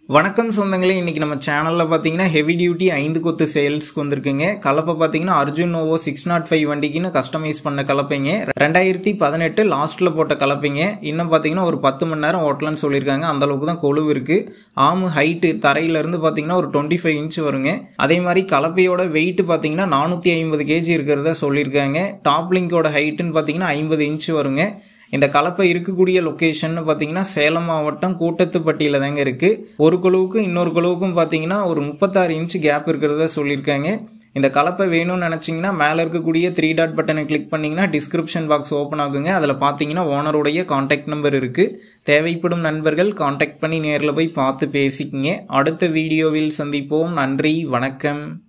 வணக்கம் சொந்தங்களே, இன்னைக்கு நம்ம சேனல்ல பாத்தீங்கன்னா ஹெவி டியூட்டி 5 கொத்து சேல்ஸ்க்கு வந்திருக்குங்க. கலப்பை பாத்தீங்கன்னா அர்ஜுன் நோவோ 605 வண்டிக்குன்னு கஸ்டமைஸ் பண்ண கலப்பைங்க. 2018 லாஸ்ட்ல போட்ட கலப்பைங்க. இன்னும் பாத்தீங்கன்னா ஒரு 10 மணி நேரம் ஓட்டலான்னு சொல்லியிருக்காங்க. அந்த அளவுக்கு தான் கொழுவு இருக்கு. ஆம் ஹைட் தரையில இருந்து பாத்தீங்கன்னா ஒரு 25 இன்ச் வருங்க. அதே மாதிரி கலப்பையோட வெயிட் பாத்தீங்கன்னா 450 kg இருக்கிறதா சொல்லியிருக்காங்க. டாப் லிங்கோட ஹைட்னு பாத்தீங்கன்னா 50 இன்ச் வருங்க. இந்த கலப்பை இருக்கக்கூடிய லொகேஷன் பாத்தீங்கன்னா சேலம் மாவட்டம் கூட்டத்துப்பட்டியில தாங்க இருக்கு. ஒரு குழுவுக்கும் இன்னொரு குழுவுக்கும் பாத்தீங்கன்னா ஒரு 36 இன்ச் கேப் இருக்கிறதா சொல்லியிருக்காங்க. இந்த கலப்பை வேணும்னு நினைச்சீங்கன்னா மேல இருக்கக்கூடிய 3 டாட் பட்டனை கிளிக் பண்ணீங்கன்னா டிஸ்கிரிப்ஷன் பாக்ஸ் ஓபன் ஆகுங்க. அதுல பாத்தீங்கன்னா ஓனருடைய கான்டாக்ட் நம்பர் இருக்கு. தேவைப்படும் நண்பர்கள் கான்டாக்ட் பண்ணி நேர்ல போய் பார்த்து பேசிக்கங்க. அடுத்த வீடியோவில் சந்திப்போம். நன்றி, வணக்கம்.